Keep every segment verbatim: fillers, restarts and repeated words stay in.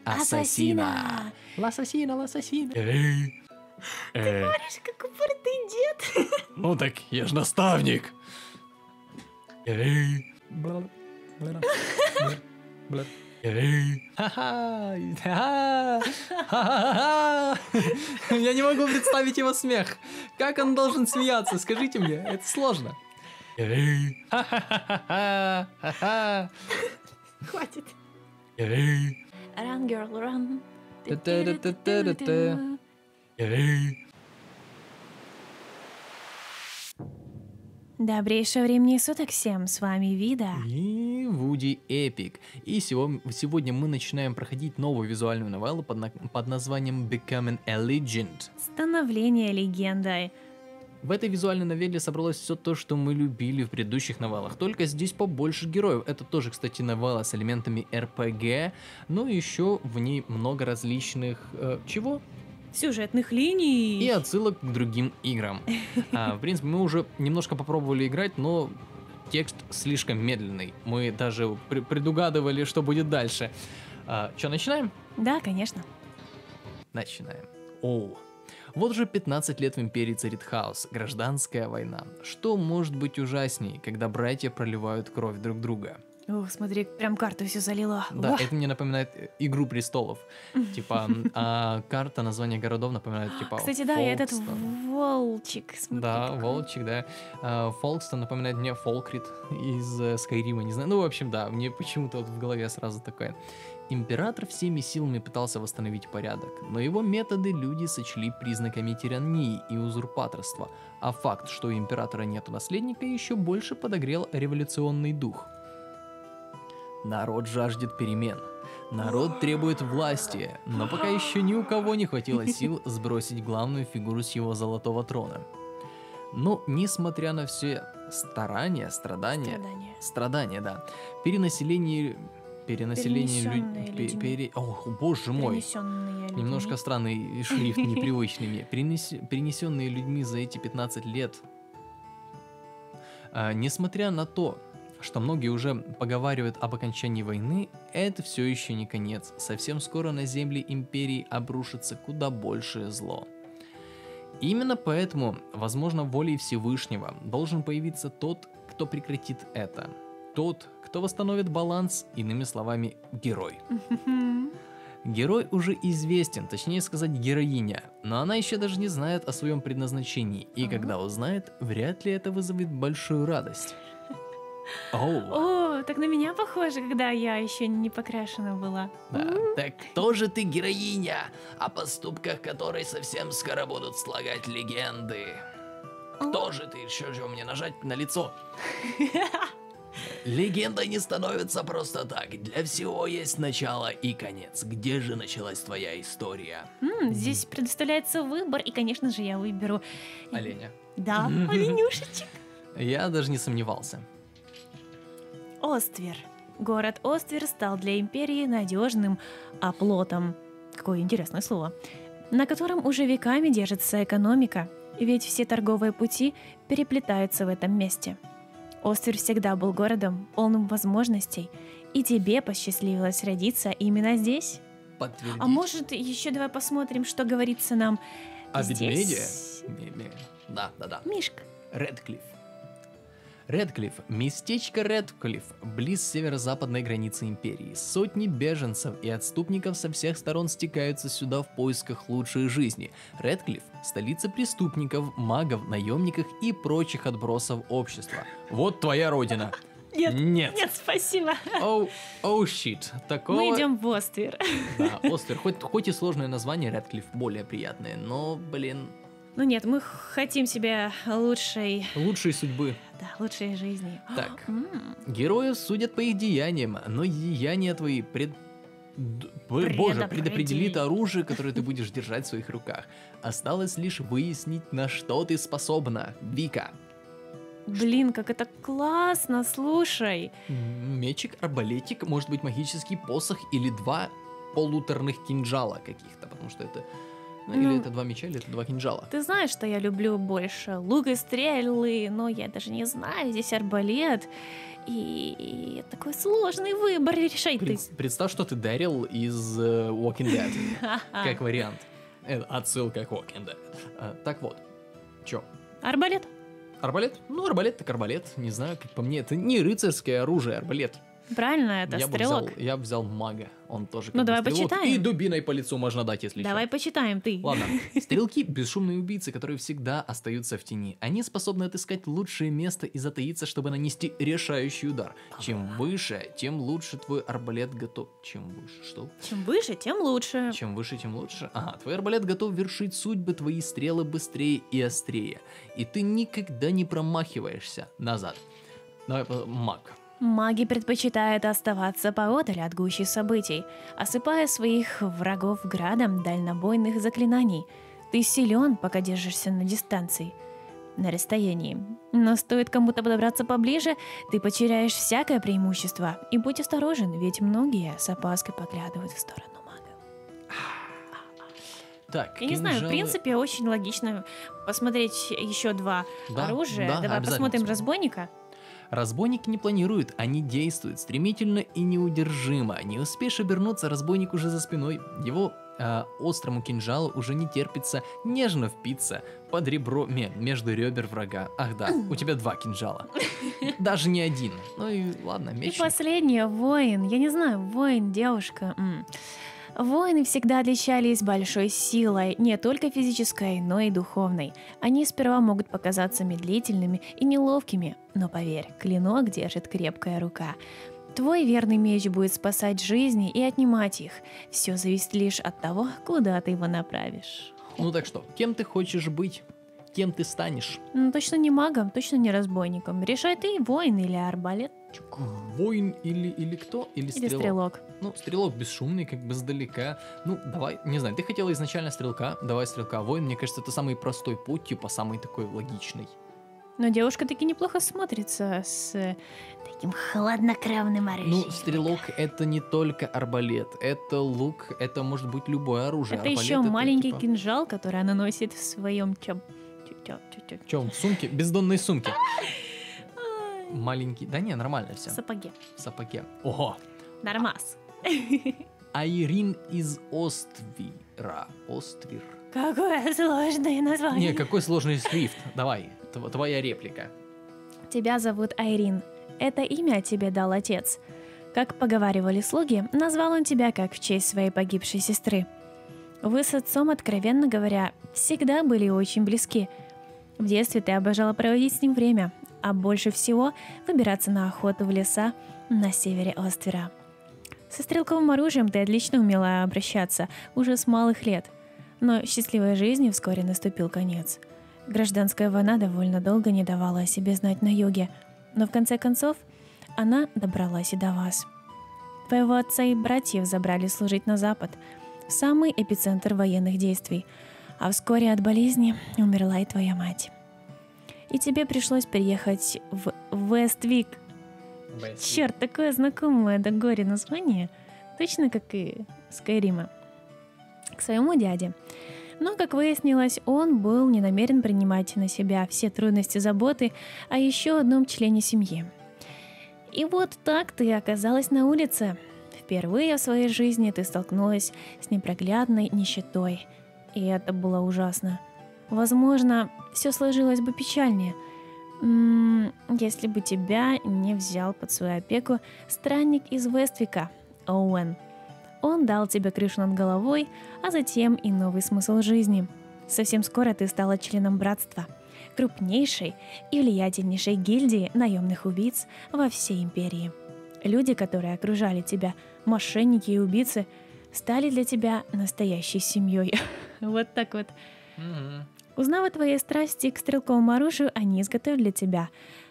ассасина. Лассасина, лассасина. Эй. Ты Э, говоришь, как упоротый дед. Ну так я ж наставник. Эй. Бла, бла, бла, бла. Эй. Ха-ха, ха-ха, ха-ха-ха. Я не могу представить его смех. Как он должен смеяться? Скажите мне, это сложно. Эй. Ха-ха-ха, ха-ха. Хватит. Эй. Run, girl, run. Та-та-та-та-та-та. Эй. Добрейшего времени суток всем, с вами Вида. И Вуди Эпик. И сего- сегодня мы начинаем проходить новую визуальную новеллу под, на- под названием Becoming a Legend. Становление легендой. В этой визуальной новелле собралось все то, что мы любили в предыдущих новеллах, только здесь побольше героев. Это тоже, кстати, новелла с элементами эр пи джи, но еще в ней много различных... э, чего? Сюжетных линий. И отсылок к другим играм. А, в принципе, мы уже немножко попробовали играть, но текст слишком медленный. Мы даже при- предугадывали, что будет дальше. А, что, начинаем? Да, конечно. Начинаем. Оу. Вот уже пятнадцать лет в Империи царит хаос, гражданская война. Что может быть ужасней, когда братья проливают кровь друг друга? Ух, смотри, прям карту все залила. Да, Ух. это мне напоминает э, Игру престолов. Типа, м, а карта, название городов напоминает, типа, Кстати, да, и этот Фолкстон. волчик. смотри, Да, какой. волчик, да. А, Фолкстон напоминает мне Фолкрит из э, Скайрима, не знаю. Ну, в общем, да, мне почему-то вот в голове сразу такое. Император всеми силами пытался восстановить порядок, но его методы люди сочли признаками тирании и узурпаторства, а факт, что у императора нету наследника, еще больше подогрел революционный дух. Народ жаждет перемен. Народ требует власти, но пока еще ни у кого не хватило сил сбросить главную фигуру с его золотого трона. Но, несмотря на все старания, страдания, Страдания. страдания, да, перенаселение, перенаселение, лю- Перенесённое пе- людьми. пере- Ох, боже мой, Перенесённые людьми. немножко странный шрифт, непривычный мне, Перенес- перенесенные людьми за эти пятнадцать лет. А, несмотря на то, что многие уже поговаривают об окончании войны, это все еще не конец. Совсем скоро на земли империи обрушится куда большее зло. Именно поэтому, возможно, волей Всевышнего должен появиться тот, кто прекратит это. Тот, кто восстановит баланс, иными словами, герой. Мгм. Герой уже известен, точнее сказать, героиня, но она еще даже не знает о своем предназначении, и Ага. когда узнает, вряд ли это вызовет большую радость. Оу. О, так на меня похоже, когда я еще не покрашена была. Да. Так кто же ты героиня, о поступках которой совсем скоро будут слагать легенды? Кто же ты? Что же мне нажать на лицо? Легенда не становится просто так. Для всего есть начало и конец. Где же началась твоя история? М, здесь предоставляется выбор, и, конечно же, я выберу... Оленя. Да, оленюшечек. Я даже не сомневался. Оствер. Город Оствер стал для империи надежным оплотом. Какое интересное слово. На котором уже веками держится экономика, ведь все торговые пути переплетаются в этом месте. Оствер всегда был городом, полным возможностей, и тебе посчастливилось родиться именно здесь. Подтвердить. А может, еще давай посмотрим, что говорится нам О здесь? ведмеде? Ме- ме- Да, да, да. Мишка. Редклифф. Редклифф – местечко Редклифф, близ северо-западной границы империи. Сотни беженцев и отступников со всех сторон стекаются сюда в поисках лучшей жизни. Редклифф – столица преступников, магов, наемников и прочих отбросов общества. Вот твоя родина. Нет, Нет. нет, спасибо. Оу, оу, щит. Такого... Мы идем в Оствер. Да, Оствер. Хоть, хоть и сложное название, Редклифф более приятное, но, блин, Ну нет, мы хотим себе лучшей, лучшей судьбы. да, лучшей жизни. Так. М, Героев судят по их деяниям, но деяния твои пред... д- б- Боже, Предопределит. предопределит оружие, которое ты будешь держать в своих руках. Осталось лишь выяснить, на что ты способна, Вика. Блин, как это классно, слушай. М, Мечик, арбалетик, может быть магический посох или два полуторных кинжала каких-то, потому что это Ну, Ну, или это два меча, или это два кинжала. Ты знаешь, что я люблю больше лук и стрелы, но я даже не знаю, здесь арбалет. И, и такой сложный выбор, решай ты. Пред- представь, что ты Дэрил из э, Walking Dead, как вариант. Это отсылка к Walking Dead. А, так вот, чё? Арбалет. Арбалет? Ну, арбалет так арбалет. Не знаю, как по мне, это не рыцарское оружие, арбалет. Правильно, это я бы стрелок. взял, я бы взял мага, он тоже как Ну, бы давай стрелок. почитаем. И дубиной по лицу можно дать, если Давай чё. почитаем ты. Ладно, стрелки — бесшумные убийцы, которые всегда остаются в тени. Они способны отыскать лучшее место и затаиться, чтобы нанести решающий удар. Чем выше, тем лучше твой арбалет готов... Чем выше, что? Чем выше, тем лучше. Чем выше, тем лучше. Ага, твой арбалет готов вершить судьбы, твои стрелы быстрее и острее. И ты никогда не промахиваешься назад. Давай, по- маг. Маги предпочитают оставаться поодаль от гущи событий, осыпая своих врагов градом дальнобойных заклинаний. Ты силен, пока держишься на дистанции, на расстоянии. Но стоит кому-то подобраться поближе, ты потеряешь всякое преимущество. И будь осторожен, ведь многие с опаской поглядывают в сторону мага. Так, Я не знаю, в кинжалы- принципе, очень логично посмотреть еще два Да, оружия. да, Давай обязательно посмотрим посмотрим. разбойника. Разбойники не планируют, они действуют стремительно и неудержимо. Не успеешь обернуться, разбойник уже за спиной. Его э, острому кинжалу уже не терпится нежно впиться под ребро ме- между ребер врага. Ах да, у тебя два кинжала. Даже не один. Ну и ладно, И меч. последнее, воин. Я не знаю, воин, девушка. м. Воины всегда отличались большой силой, не только физической, но и духовной. Они сперва могут показаться медлительными и неловкими, но поверь, клинок держит крепкая рука. Твой верный меч будет спасать жизни и отнимать их. Все зависит лишь от того, куда ты его направишь. Ну так что, кем ты хочешь быть? Кем ты станешь? Ну, точно не магом, точно не разбойником. Решай ты, воин или арбалет, Воин или, или кто? Или или стрелок? стрелок. Ну, стрелок бесшумный, как бы сдалека. Ну, давай, не знаю, ты хотела изначально стрелка, давай стрелка. Воин, мне кажется, это самый простой путь, типа самый такой логичный. Но девушка таки неплохо смотрится с э, таким хладнокровным оружием. Ну, стрелок это не только арбалет, это лук, это может быть любое оружие. Это Арбалет еще маленький типа... кинжал, который она носит в своем чоп. В чем? В сумке? Бездонной сумке. Маленький. Да не, нормально все. В сапоге. В сапоге. Ого. Нормас. Айрин из Оствира. Оствир. Какое сложное название. Не, какой сложный шрифт. Давай, тв- твоя реплика. Тебя зовут Айрин. Это имя тебе дал отец. Как поговаривали слуги, назвал он тебя как в честь своей погибшей сестры. Вы с отцом, откровенно говоря, всегда были очень близки. В детстве ты обожала проводить с ним время, а больше всего выбираться на охоту в леса на севере Оствира. Со стрелковым оружием ты отлично умела обращаться уже с малых лет. Но счастливой жизни вскоре наступил конец. Гражданская война довольно долго не давала о себе знать на юге, но в конце концов она добралась и до вас. Твоего отца и братьев забрали служить на запад, в самый эпицентр военных действий, а вскоре от болезни умерла и твоя мать. И тебе пришлось переехать в Вествик. Черт, такое знакомое до горе название, точно как и Скайрима. К своему дяде. Но, как выяснилось, он был не намерен принимать на себя все трудности заботы о еще одном члене семьи. И вот так ты оказалась на улице. Впервые в своей жизни ты столкнулась с непроглядной нищетой. И это было ужасно. Возможно, все сложилось бы печальнее, м, если бы тебя не взял под свою опеку странник из Вествика, Оуэн. Он дал тебе крышу над головой, а затем и новый смысл жизни. Совсем скоро ты стала членом братства, крупнейшей и влиятельнейшей гильдии наемных убийц во всей империи. Люди, которые окружали тебя, мошенники и убийцы, стали для тебя настоящей семьей. Вот так вот. Мгм. Узнав о твоей страсти к стрелковому оружию, они изготовили для тебя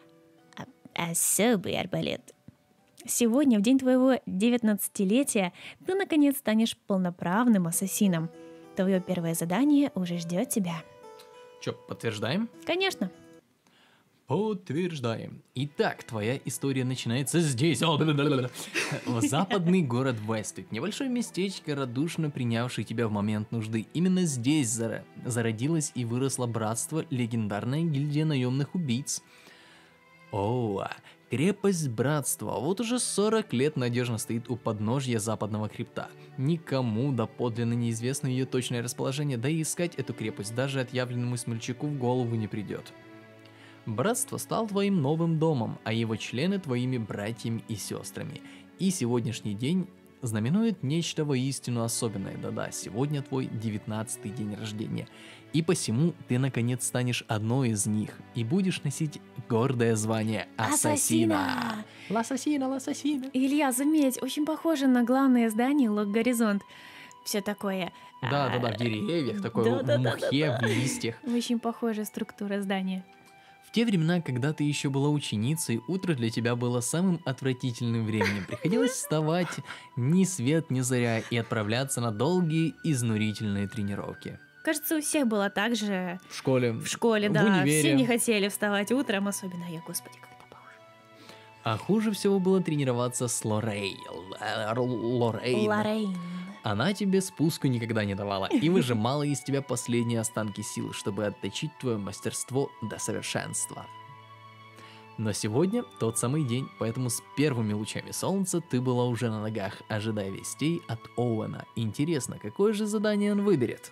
а- особый арбалет. Сегодня, в день твоего девятнадцатилетия, ты наконец станешь полноправным ассасином. Твое первое задание уже ждет тебя. Че, подтверждаем? Конечно. Подтверждаем. Итак, твоя история начинается здесь. О, бля-бля-бля. В западный город Вествик. Небольшое местечко, радушно принявшее тебя в момент нужды. Именно здесь зара- зародилось и выросло братство, легендарная гильдия наемных убийц. О, крепость братства. Вот уже сорок лет надежно стоит у подножья западного хребта. Никому доподлинно неизвестно ее точное расположение, да и искать эту крепость даже отъявленному смельчаку в голову не придет. Братство стал твоим новым домом, а его члены твоими братьями и сестрами. И сегодняшний день знаменует нечто воистину особенное. Да-да, сегодня твой девятнадцатый день рождения. И посему ты наконец станешь одной из них и будешь носить гордое звание ассасина. Лассасина, лассасина. Илья, заметь, очень похоже на главное здание Лог Горизонт. Все такое. Да-да-да, а, в деревьях, такой да-да-да-да-да. мухе, в листьях. Очень похожая структура здания. В те времена, когда ты еще была ученицей, утро для тебя было самым отвратительным временем. Приходилось вставать ни свет ни заря и отправляться на долгие изнурительные тренировки. Кажется, у всех было так же В школе, в школе, в да. универе. Все не хотели вставать утром, особенно я, господи, как это похоже. А хуже всего было тренироваться с Лорей. Л- Лорейн. Лоррейн. Она тебе спуску никогда не давала и выжимала из тебя последние останки сил, чтобы отточить твое мастерство до совершенства. Но сегодня тот самый день, поэтому с первыми лучами солнца ты была уже на ногах, ожидая вестей от Оуэна. Интересно, какое же задание он выберет?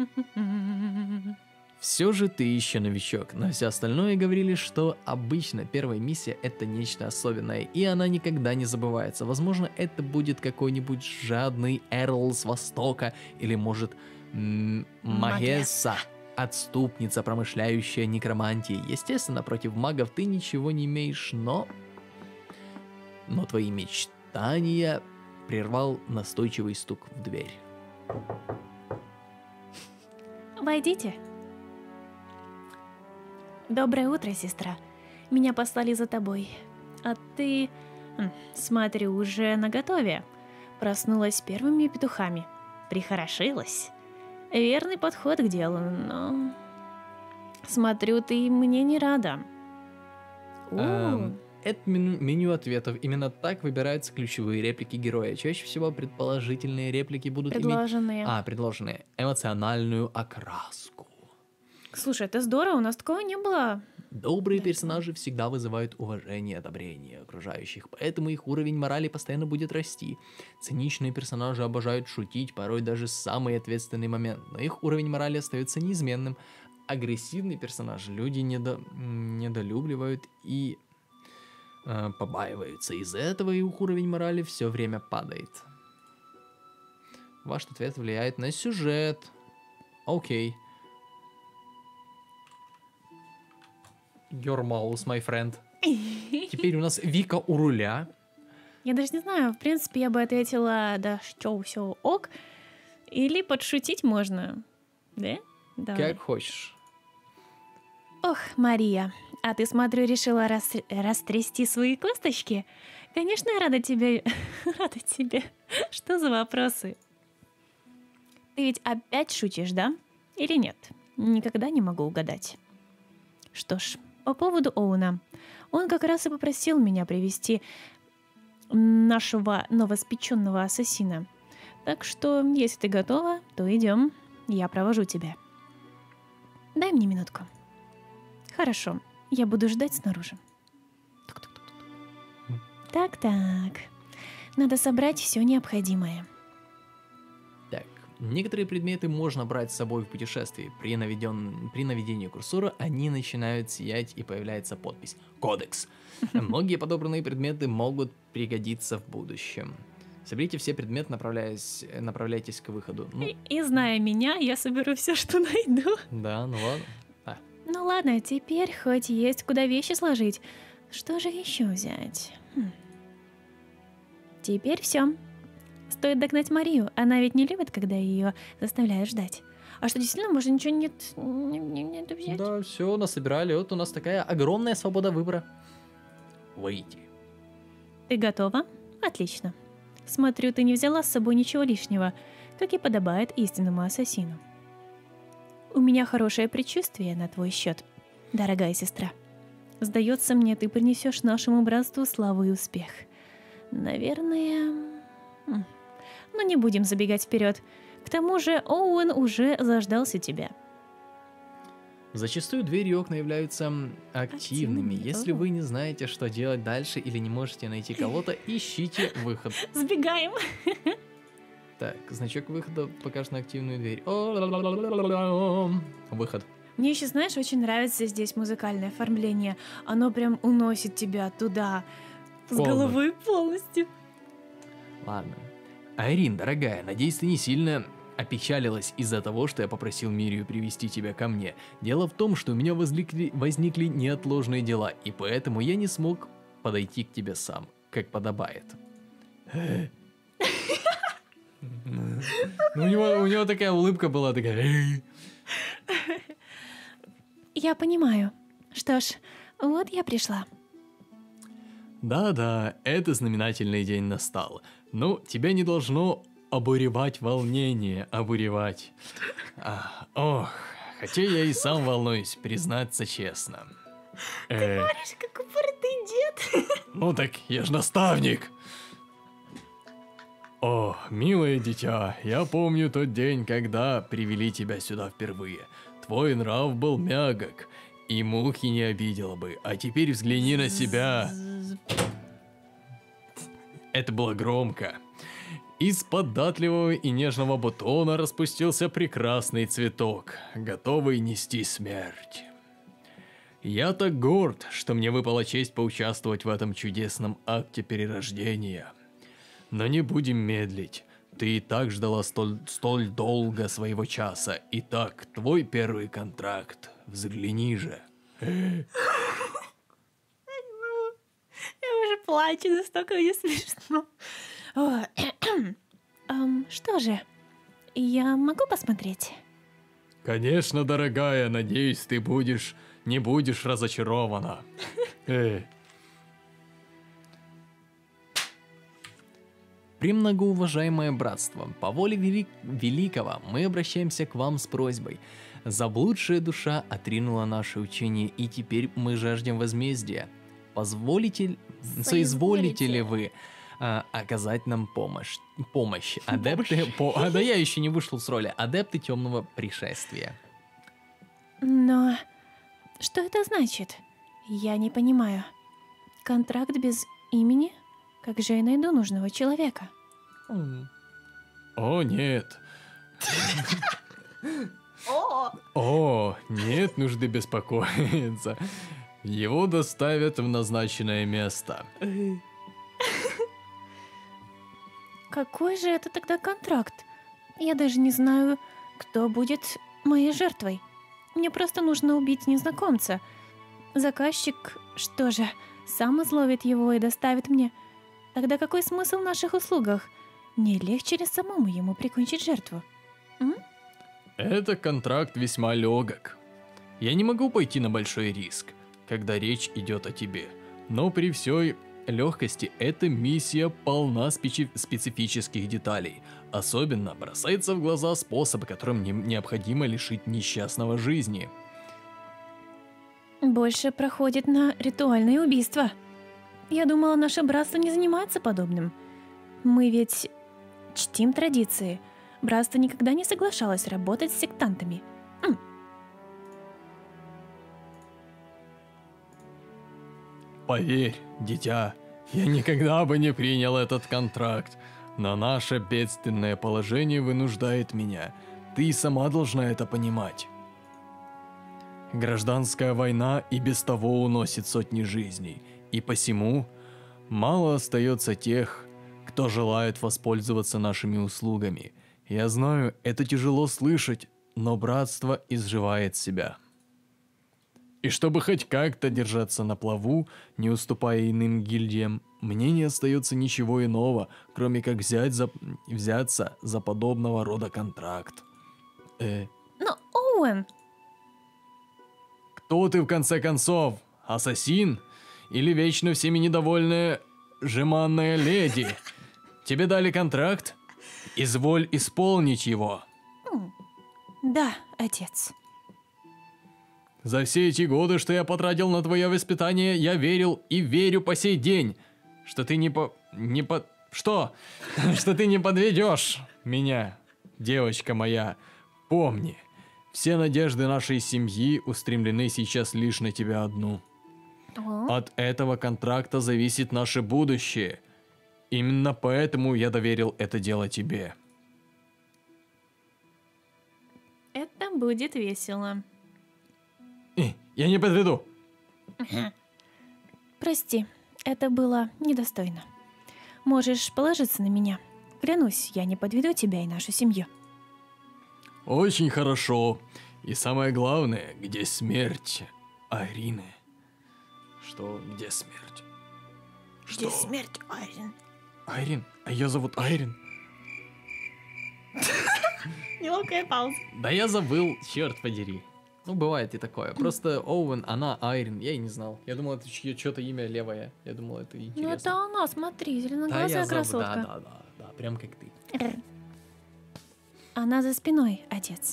Все же ты еще новичок, но все остальное говорили, что обычно первая миссия это нечто особенное, и она никогда не забывается. Возможно, это будет какой-нибудь жадный Эрл с Востока, или может м- Магесса, отступница, промышляющая некромантией. Естественно, против магов ты ничего не имеешь, но... Но твои мечтания прервал настойчивый стук в дверь. Войдите. Доброе утро, сестра. Меня послали за тобой. А ты, м, смотрю, уже наготове. Проснулась с первыми петухами. Прихорошилась. Верный подход к делу, но... Смотрю, ты мне не рада. У, Эм, Это меню, меню ответов. Именно так выбираются ключевые реплики героя. Чаще всего предположительные реплики будут иметь... предложенные. А, предложенные. Эмоциональную окраску. Слушай, это здорово, у нас такого не было. Добрые персонажи всегда вызывают уважение и одобрение окружающих, поэтому их уровень морали постоянно будет расти. Циничные персонажи обожают шутить, порой даже в самый ответственный момент, но их уровень морали остается неизменным. Агрессивные персонажи люди недо... м, недолюбливают и э, побаиваются. Из-за этого их уровень морали все время падает. Ваш ответ влияет на сюжет. Окей. Your mouse, my friend. Теперь у нас Вика у руля. Я даже не знаю, в принципе, я бы ответила, да что, все ок. Или подшутить можно. Да? Давай. Как хочешь. Ох, Мария, а ты, смотрю, решила рас... растрясти свои косточки? Конечно, я рада тебе... рада тебе. Что за вопросы? Ты ведь опять шутишь, да? Или нет? Никогда не могу угадать. Что ж, по поводу Оуна. Он как раз и попросил меня привести нашего новоспеченного ассасина. Так что, если ты готова, то идем. Я провожу тебя. Дай мне минутку. Хорошо, я буду ждать снаружи. Так-так. Надо собрать все необходимое. Так, некоторые предметы можно брать с собой в путешествии. При, наведен... При наведении курсора они начинают сиять и появляется подпись «Кодекс». Многие подобранные предметы могут пригодиться в будущем. Соберите все предметы, направляясь... направляйтесь к выходу. Ну, И, и зная меня, я соберу все, что найду. да, ну ладно. А, Ну ладно, теперь хоть есть куда вещи сложить. Что же еще взять? Хм. Теперь все. Стоит догнать Марию. Она ведь не любит, когда ее заставляют ждать. А что, действительно, может, ничего нет, не, не, нет взять? да, все, насобирали. Вот у нас такая огромная свобода выбора. Выйти. Ты готова? Отлично. Смотрю, ты не взяла с собой ничего лишнего, как и подобает истинному ассасину. У меня хорошее предчувствие на твой счет, дорогая сестра. Сдается мне, ты принесешь нашему братству славу и успех. Наверное... м, Но не будем забегать вперед. К тому же Оуэн уже заждался тебя. Зачастую двери и окна являются м, активными. Активными, Если о. вы не знаете, что делать дальше или не можете найти кого-то, ищите выход. Сбегаем. Так, значок выхода покажет на активную дверь. О, выход. Мне еще, знаешь, очень нравится здесь музыкальное оформление. Оно прям уносит тебя туда. С Полно. головой полностью. Ладно. Айрин, дорогая, надеюсь, ты не сильно опечалилась из-за того, что я попросил Мирию привести тебя ко мне. Дело в том, что у меня возникли, возникли неотложные дела, и поэтому я не смог подойти к тебе сам, как подобает. Ну, у него, у него такая улыбка была, такая... «Эй». Я понимаю. Что ж, вот я пришла. Да-да, это знаменательный день настал. Но тебя не должно обуревать волнение, обуревать. А, ох, хотя я и сам волнуюсь, признаться честно. Э, Говоришь, как упоротый дед. ну так, я ж наставник. О, милое дитя, я помню тот день, когда привели тебя сюда впервые. Твой нрав был мягок, и мухи не обидела бы. А теперь взгляни на себя. Это было громко. Из податливого и нежного бутона распустился прекрасный цветок, готовый нести смерть. Я так горд, что мне выпала честь поучаствовать в этом чудесном акте перерождения. Но не будем медлить. Ты и так ждала столь, столь долго своего часа. Итак, твой первый контракт. Взгляни же. Я уже плачу, настолько мне смешно. О, эм, что же, я могу посмотреть? Конечно, дорогая, надеюсь, ты будешь, не будешь разочарована. Эй. Премногоуважаемое братство, по воле вели- великого мы обращаемся к вам с просьбой. Заблудшая душа отринула наше учение, и теперь мы жаждем возмездия. Позволите, соизволите ли вы а, оказать нам помощь? Помощь. Адепты... По, а, да я еще не вышел с роли. Адепты темного пришествия. Но что это значит? Я не понимаю. Контракт без имени? Как же я найду нужного человека? О, нет. О! О, нет нужды беспокоиться. Его доставят в назначенное место. Какой же это тогда контракт? Я даже не знаю, кто будет моей жертвой. Мне просто нужно убить незнакомца. Заказчик, что же, сам изловит его и доставит мне. Тогда какой смысл в наших услугах? Не легче ли самому ему прикончить жертву? М? Это контракт весьма легок. Я не могу пойти на большой риск, когда речь идет о тебе. Но при всей легкости эта миссия полна специ- специфических деталей. Особенно бросается в глаза способ, которым не- необходимо лишить несчастного жизни. Больше проходит на ритуальные убийства. Я думала, наше братство не занимается подобным. Мы ведь чтим традиции. Братство никогда не соглашалось работать с сектантами. М. Поверь, дитя, я никогда бы не принял этот контракт, но наше бедственное положение вынуждает меня. Ты и сама должна это понимать. Гражданская война и без того уносит сотни жизней, и посему мало остается тех, кто желает воспользоваться нашими услугами. Я знаю, это тяжело слышать, но братство изживает себя. И чтобы хоть как-то держаться на плаву, не уступая иным гильдиям, мне не остается ничего иного, кроме как взять за... взяться за подобного рода контракт. Э, Но, Оуэн, кто ты в конце концов? Ассасин? Или вечно всеми недовольная жеманная леди? Тебе дали контракт? Изволь исполнить его. м, да, отец. За все эти годы, что я потратил на твое воспитание, я верил и верю по сей день, что ты не по... не по... Что? Что ты не подведешь меня, девочка моя. Помни, все надежды нашей семьи устремлены сейчас лишь на тебя одну. О, От этого контракта зависит наше будущее. Именно поэтому я доверил это дело тебе. это будет весело. И, я не подведу. Прости, это было недостойно. Можешь положиться на меня. Клянусь, я не подведу тебя и нашу семью. Очень хорошо. И самое главное, где смерть Арины? Что, где смерть? Что? смерть, Айрин? Айрин? А ее зовут Айрин? Неловкая пауза. Да я забыл, черт подери. Ну, бывает и такое. Просто Оуэн, она Айрин, я и не знал. Я думал, это что-то имя левое. Я думал, это интересно. Ну это она, смотри, Да, зеленоглазая я забыл, красотка. да, да, да, да, прям как ты. Она за спиной, отец.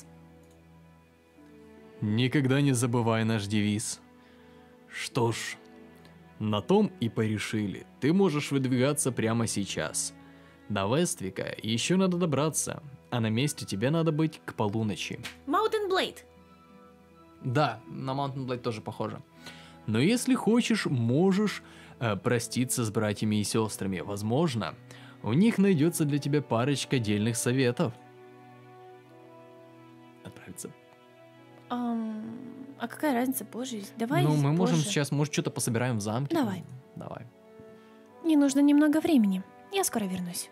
Никогда не забывай наш девиз. Что ж, на том и порешили. Ты можешь выдвигаться прямо сейчас. До Вествика еще надо добраться, а на месте тебе надо быть к полуночи. Маунтин Блейд. Да, на Mountain Blade тоже похоже. Но если хочешь, можешь э, проститься с братьями и сестрами. Возможно, у них найдется для тебя парочка дельных советов. Отправиться. Ам, а какая разница позже? Давай ну, мы можем позже. сейчас, может, что-то пособираем в замке. Давай. Давай. Мне нужно немного времени. Я скоро вернусь.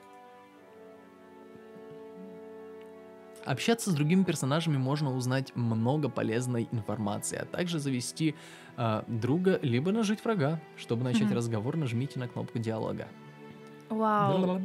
Общаться с другими персонажами можно узнать много полезной информации, а также завести э, друга, либо нажить врага. Чтобы начать Мгм. разговор, нажмите на кнопку диалога. Вау.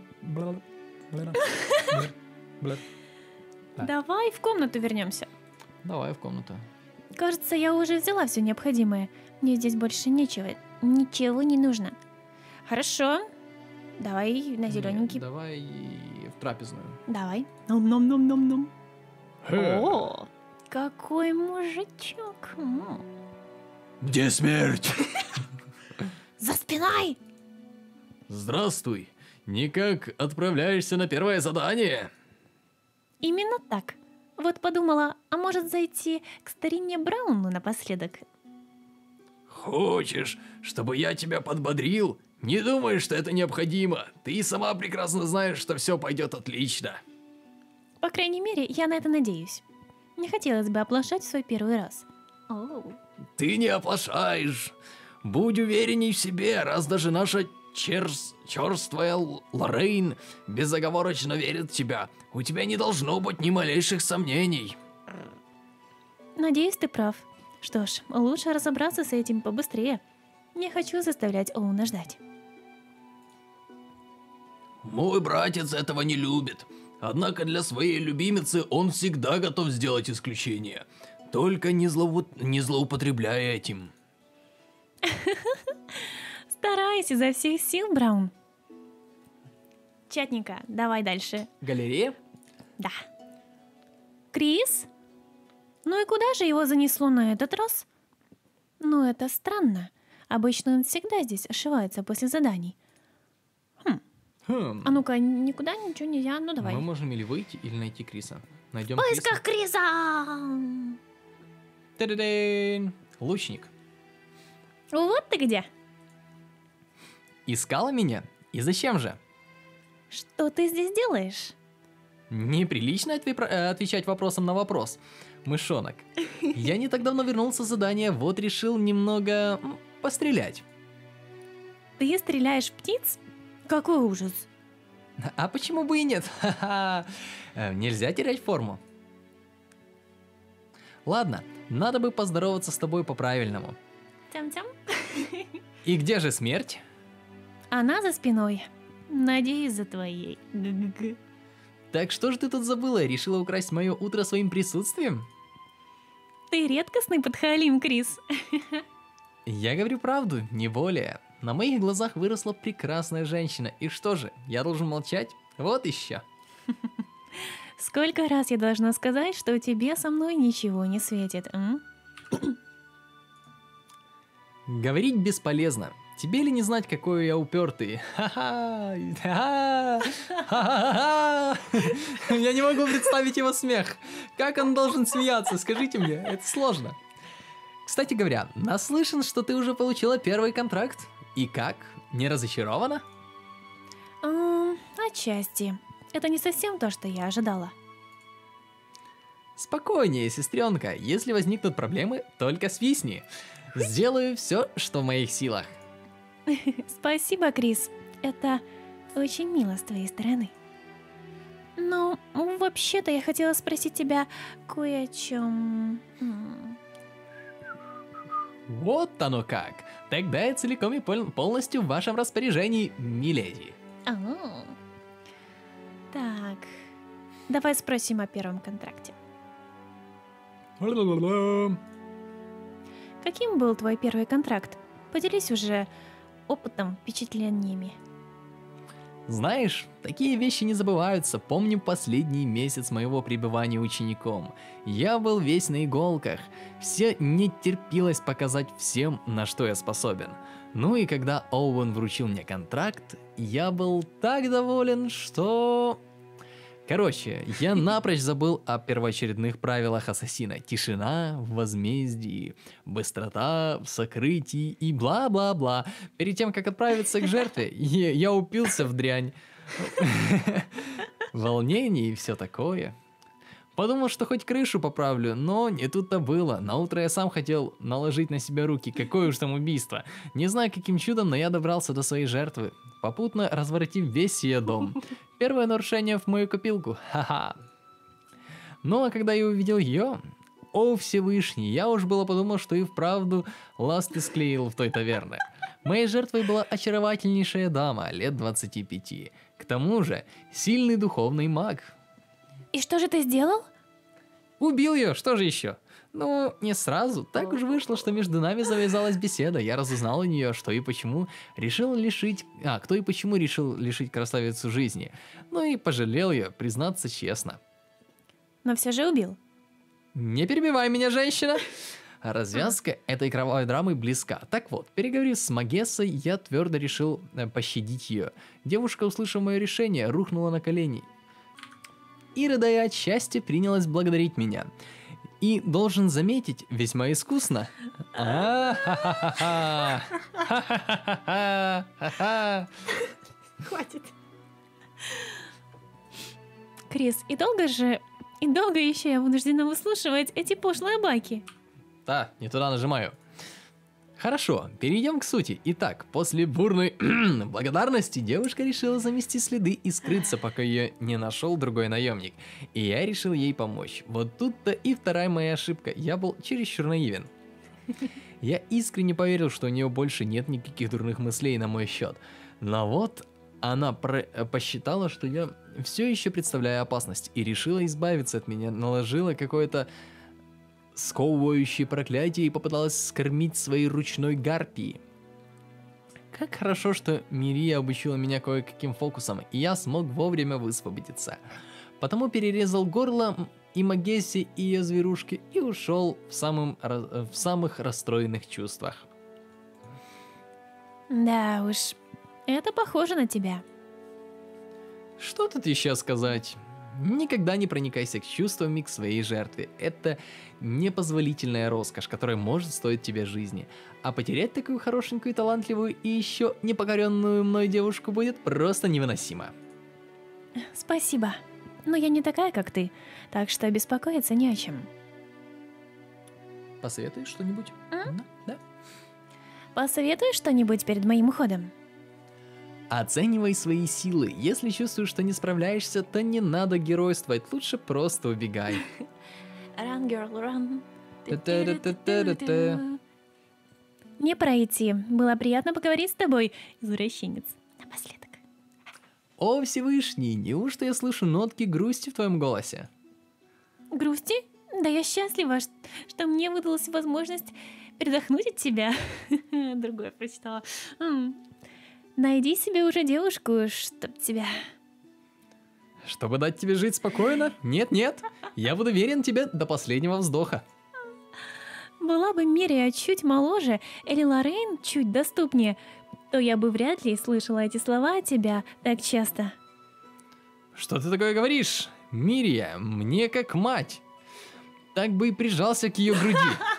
Да. Давай в комнату вернемся. Давай в комнату. Кажется, я уже взяла все необходимое. Мне здесь больше нечего. Ничего не нужно. Хорошо. Давай на Нет, зелененький. давай в трапезную. Давай. Ном-ном-ном-ном-ном. Э. О, какой мужичок. М. Где смерть? За спиной! Здравствуй. Никак отправляешься на первое задание? Именно так. Вот подумала, а может зайти к старине Брауну напоследок? Хочешь, чтобы я тебя подбодрил? Не думай, что это необходимо. Ты и сама прекрасно знаешь, что все пойдет отлично. По крайней мере, я на это надеюсь. Не хотелось бы оплошать в свой первый раз. Оу. Ты не оплошаешь. Будь уверенней в себе, раз даже наша черс... черствая Л- Лоррейн безоговорочно верит в тебя. У тебя не должно быть ни малейших сомнений. Надеюсь, ты прав. Что ж, лучше разобраться с этим побыстрее. Не хочу заставлять Оуна ждать. Мой братец этого не любит. Однако для своей любимицы он всегда готов сделать исключение. Только не, злоу... не злоупотребляя этим. Стараюсь изо всех сил, Браун. Чатненько, давай дальше. Галерея? Да. Крис? Ну и куда же его занесло на этот раз? Ну, это странно. Обычно он всегда здесь ошивается после заданий. Хм. А ну-ка, никуда ничего нельзя, ну давай. Мы можем или выйти, или найти Криса. Найдем В поисках Криса! Та-да-дэн! Лучник. Вот ты где. Искала меня? И зачем же? Что ты здесь делаешь? Неприлично отве- э, отвечать вопросом на вопрос. Мышонок. Я не так давно вернулся с задания, вот решил немного м, пострелять. Ты стреляешь в птиц? Какой ужас. А почему бы и нет? Ха-ха. Э, Нельзя терять форму. Ладно, надо бы поздороваться с тобой по-правильному. Тям-тям. И где же смерть? Она за спиной. Надеюсь, за твоей. Г-г-г. Так что же ты тут забыла? Решила украсть мое утро своим присутствием? Ты редкостный подхалим, Крис. Я говорю правду, не более. На моих глазах выросла прекрасная женщина. И что же, я должен молчать? Вот еще. Сколько раз я должна сказать, что тебе со мной ничего не светит, м? Говорить бесполезно. Тебе ли не знать, какой я упертый? Ха-ха! Ха-ха! Ха-ха-ха! Я не могу представить его смех. Как он должен смеяться? Скажите мне, это сложно. Кстати говоря, наслышан, что ты уже получила первый контракт. И как? Не разочарована? М, Отчасти. Это не совсем то, что я ожидала. Спокойнее, сестренка. Если возникнут проблемы, только свистни. Сделаю все, что в моих силах. Спасибо, Крис. Это очень мило с твоей стороны. Но вообще-то я хотела спросить тебя кое о чем. М. Вот оно как. Тогда я целиком и пол- полностью в вашем распоряжении, миледи. А, Так, давай спросим о первом контракте. Каким был твой первый контракт? Поделись уже опытом, впечатлениями. Знаешь, такие вещи не забываются. Помню последний месяц моего пребывания учеником. Я был весь на иголках. Все не терпелось показать всем, на что я способен. Ну и когда Оуэн вручил мне контракт, я был так доволен, что... Короче, я напрочь забыл о первоочередных правилах ассасина. Тишина в возмездии, быстрота в сокрытии и бла-бла-бла. Перед тем, как отправиться к жертве, я, я упился в дрянь. Волнение и все такое. Подумал, что хоть крышу поправлю, но не тут-то было. На утро я сам хотел наложить на себя руки. Какое уж там убийство. Не знаю, каким чудом, но я добрался до своей жертвы, попутно разворотив весь ее дом. Первое нарушение в мою копилку. Ха-ха. Ну а когда я увидел ее... О, Всевышний, я уж было подумал, что и вправду ласты склеил в той таверне. Моей жертвой была очаровательнейшая дама, лет двадцати пяти. К тому же, сильный духовный маг. И что же ты сделал? Убил ее, что же еще? Ну, не сразу. Так уж вышло, что между нами завязалась беседа. Я разузнал у нее, что и почему решил лишить... А, кто и почему решил лишить красавицу жизни. Ну и пожалел ее, признаться честно. Но все же убил. Не перебивай меня, женщина! Развязка этой кровавой драмы близка. Так вот, переговорив с Магессой, я твердо решил э, пощадить ее. Девушка, услышав мое решение, рухнула на колени. И, рыдая от счастья, принялась благодарить меня. И, должен заметить, весьма искусно. А-ха-ха-ха-ха. Ха-ха-ха-ха-ха. Хватит. Крис, и долго же... И долго еще я вынуждена выслушивать эти пошлые баки? Да, не туда нажимаю. Хорошо, перейдем к сути. Итак, после бурной благодарности девушка решила замести следы и скрыться, пока ее не нашел другой наемник. И я решил ей помочь. Вот тут-то и вторая моя ошибка. Я был чересчур наивен. Я искренне поверил, что у нее больше нет никаких дурных мыслей на мой счет. Но вот она про- посчитала, что я все еще представляю опасность, и решила избавиться от меня, наложила какое-то сковывающее проклятие и попыталась скормить своей ручной гарпии. Как хорошо, что Мирия обучила меня кое-каким фокусам, и я смог вовремя высвободиться. Потому перерезал горло и Магессе, и ее зверушке, и ушел в, самым, в самых расстроенных чувствах. Да уж, это похоже на тебя. Что тут еще сказать? Никогда не проникайся к чувствами к своей жертве. Это непозволительная роскошь, которая может стоить тебе жизни. А потерять такую хорошенькую, талантливую и еще непокоренную мной девушку будет просто невыносимо. Спасибо. Но я не такая, как ты, так что беспокоиться не о чем. Посоветуешь что-нибудь? М? Да, да. Посоветуешь что-нибудь перед моим уходом? Оценивай свои силы. Если чувствуешь, что не справляешься, то не надо геройствовать. Лучше просто убегай. Run, girl, run. Та-та-та-та-та-та. Не пройти. Было приятно поговорить с тобой, извращенец. Напоследок. О, Всевышний, неужто я слышу нотки грусти в твоем голосе? Грусти? Да я счастлива, ш- что мне выдалась возможность передохнуть от тебя. Другое прочитала. М. Найди себе уже девушку, чтоб тебя... Чтобы дать тебе жить спокойно? Нет-нет, я буду верен тебе до последнего вздоха. Была бы Мирия чуть моложе или Лоррейн чуть доступнее, то я бы вряд ли слышала эти слова от тебя так часто. Что ты такое говоришь? Мирия, мне как мать. Так бы и прижался к ее груди.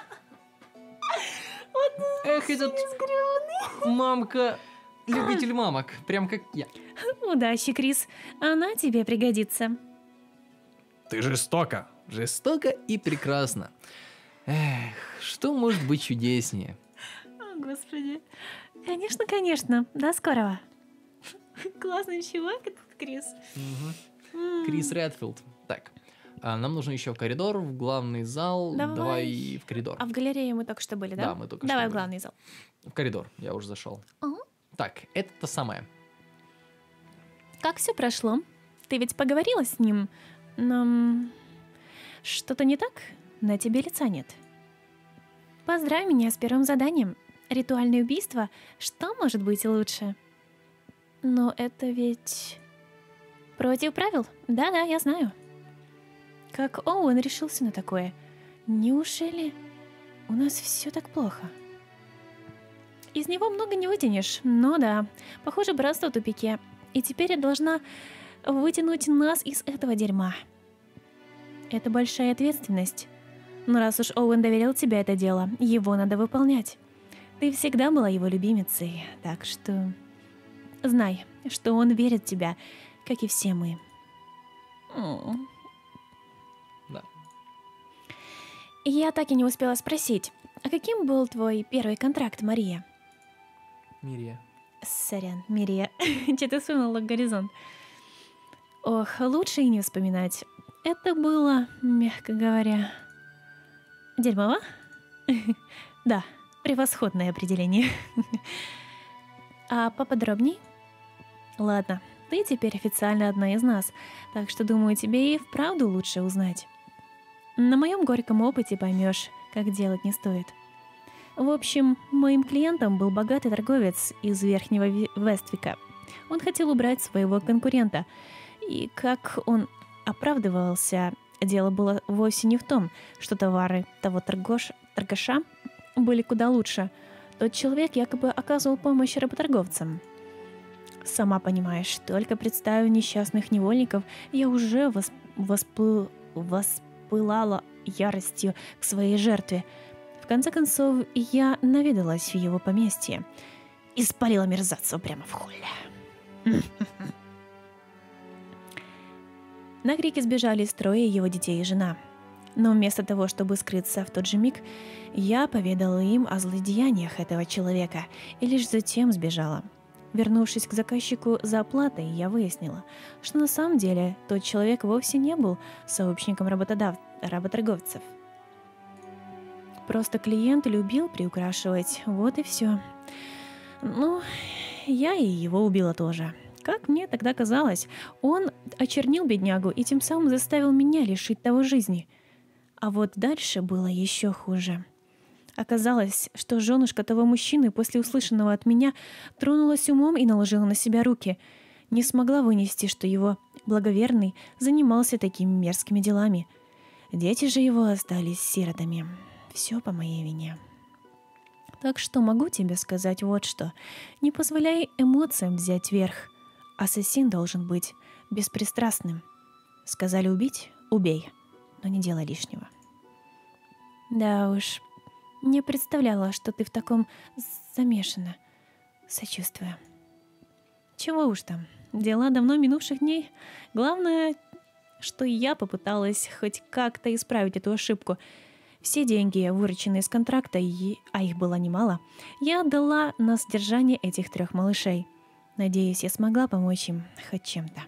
Эх, этот мамка, любитель мамок, прям как я. Удачи, Крис. Она тебе пригодится. Ты жестока. Жестоко и прекрасно. Эх, что может быть чудеснее? О, Господи. Конечно, конечно. До скорого. Классный чувак этот Крис. М. Крис Редфилд. Так, а нам нужно еще в коридор, в главный зал. Давай. Давай в коридор. А в галерее мы только что были, да? Да, мы только Давай что в были. главный зал. В коридор, я уже зашел. Ага. Так, это то самое. Как все прошло? Ты ведь поговорила с ним? Но что-то не так? На тебе лица нет. Поздравь меня с первым заданием. Ритуальное убийство. Что может быть лучше? Но это ведь против правил. Да-да, я знаю. Как Оуэн решился на такое? Неужели у нас все так плохо? Из него много не вытянешь. Но да, похоже, братство в тупике. И теперь я должна вытянуть нас из этого дерьма. Это большая ответственность. Но раз уж Оуэн доверил тебе это дело, его надо выполнять. Ты всегда была его любимицей, так что знай, что он верит в тебя, как и все мы. М. Да. Я так и не успела спросить, а каким был твой первый контракт, Мария? Мирия. Сорян, Мирия. Че ты сунула в горизонт? Ох, лучше и не вспоминать. Это было, мягко говоря, дерьмово? Да, превосходное определение. А поподробней? Ладно, ты теперь официально одна из нас, так что, думаю, тебе и вправду лучше узнать. На моем горьком опыте поймешь, как делать не стоит. В общем, моим клиентом был богатый торговец из Верхнего Ви- Вествика. Он хотел убрать своего конкурента. И как он оправдывался, дело было вовсе не в том, что товары того торгош... торгаша были куда лучше. Тот человек якобы оказывал помощь работорговцам. Сама понимаешь, только представив несчастных невольников, я уже восп... воспыл... воспылала яростью к своей жертве. В конце концов, я наведалась в его поместье и спалила мерзавца прямо в холле. На крики сбежались трое его детей и жена. Но вместо того, чтобы скрыться в тот же миг, я поведала им о злодеяниях этого человека и лишь затем сбежала. Вернувшись к заказчику за оплатой, я выяснила, что на самом деле тот человек вовсе не был сообщником работодав... работорговцев. Просто клиент любил приукрашивать, вот и все. Ну, я и его убила тоже. Как мне тогда казалось, он очернил беднягу и тем самым заставил меня лишить того жизни. А вот дальше было еще хуже. Оказалось, что женушка того мужчины после услышанного от меня тронулась умом и наложила на себя руки. Не смогла вынести, что его благоверный занимался такими мерзкими делами. Дети же его остались сиротами. Все по моей вине. Так что могу тебе сказать вот что. Не позволяй эмоциям взять верх. Ассасин должен быть беспристрастным. Сказали убить — убей, но не делай лишнего. Да уж, не представляла, что ты в таком замешана. Сочувствую. Чего уж там, дела давно минувших дней. Главное, что я попыталась хоть как-то исправить эту ошибку. Все деньги, вырученные из контракта, и- а их было немало, я отдала на содержание этих трех малышей. Надеюсь, я смогла помочь им хоть чем-то.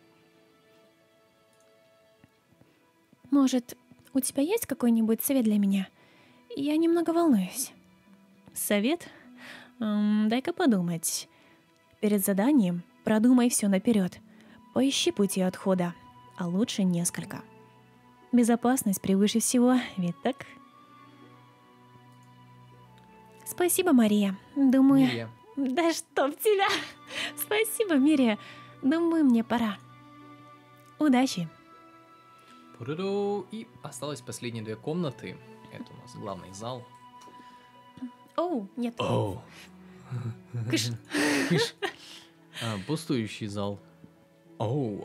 Может, у тебя есть какой-нибудь совет для меня? Я немного волнуюсь. Совет? М, дай-ка подумать. Перед заданием продумай все наперед. Поищи пути отхода, а лучше несколько. Безопасность превыше всего, ведь так? Спасибо, Мария. Думаю... Мирия. Да чтоб тебя! Спасибо, Мирия. Думаю, мне пора. Удачи. Пу-ду-ду. И осталось последние две комнаты. Это у нас главный зал. Оу, нет. Оу. Кыш. Кыш. А, пустующий зал. Оу.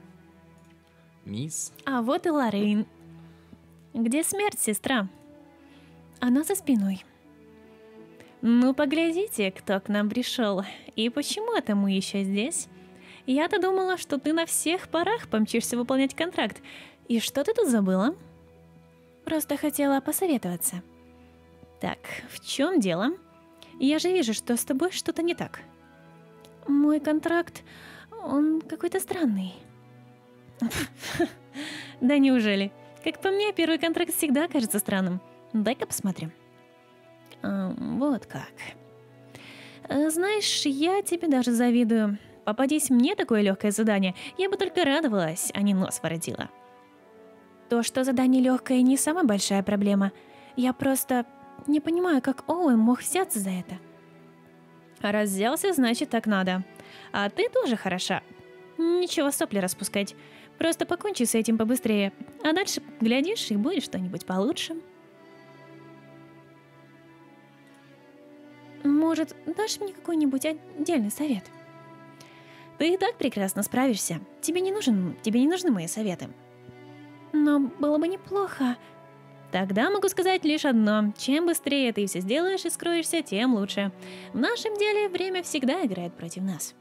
Мисс. А вот и Лоррейн. Где смерть, сестра? Она за спиной. Ну, поглядите, кто к нам пришел. И почему это мы еще здесь? Я-то думала, что ты на всех парах помчишься выполнять контракт. И что ты тут забыла? Просто хотела посоветоваться. Так, в чем дело? Я же вижу, что с тобой что-то не так. Мой контракт, он какой-то странный. Да неужели? Как по мне, первый контракт всегда кажется странным. Дай-ка посмотрим. А, вот как. А, знаешь, я тебе даже завидую. Попадись мне такое легкое задание, я бы только радовалась, а не нос воротила. То, что задание легкое, не самая большая проблема. Я просто не понимаю, как Оуэн мог взяться за это. А раз взялся, значит так надо. А ты тоже хороша. Ничего сопли распускать. Просто покончи с этим побыстрее. А дальше, глядишь, и будет что-нибудь получше. Может, дашь мне какой-нибудь отдельный совет? Ты и так прекрасно справишься. Тебе не нужен, тебе не нужны мои советы. Но было бы неплохо. Тогда могу сказать лишь одно. Чем быстрее ты все сделаешь и скроешься, тем лучше. В нашем деле время всегда играет против нас.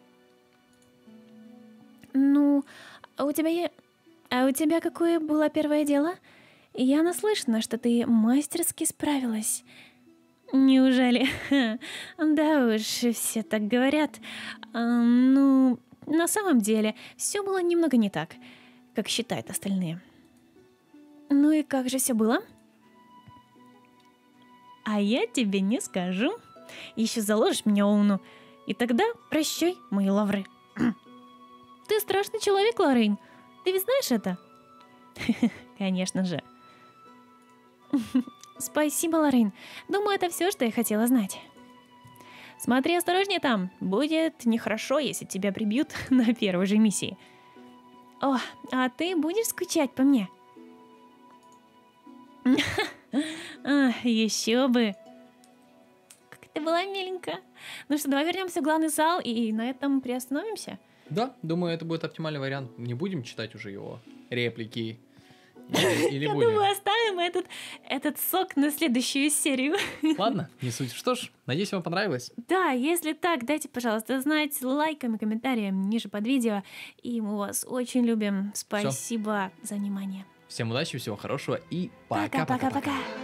Ну, а у тебя е... А у тебя какое было первое дело? Я наслышана, что ты мастерски справилась. Неужели? Да уж, все так говорят. А, ну, на самом деле, все было немного не так, как считают остальные. Ну и как же все было? А я тебе не скажу. Еще заложишь меня Оуну, и тогда прощай мои лавры. Ты страшный человек, Лоррейн. Ты ведь знаешь это? Конечно же. Спасибо, Лоррейн. Думаю, это все, что я хотела знать. Смотри осторожнее там. Будет нехорошо, если тебя прибьют на первой же миссии. О, а ты будешь скучать по мне? А, еще бы. Как это было миленько. Ну что, давай вернемся в главный зал и на этом приостановимся. Да, думаю, это будет оптимальный вариант. Не будем читать уже его реплики. Или, или Я будем? думаю, оставим этот, этот сок на следующую серию. Ладно, не суть. Что ж, надеюсь, вам понравилось. Да, если так, дайте, пожалуйста, знать лайками, комментариями ниже под видео. И мы вас очень любим. Спасибо за внимание. Всем удачи, всего хорошего и пока-пока-пока. Пока-пока-пока.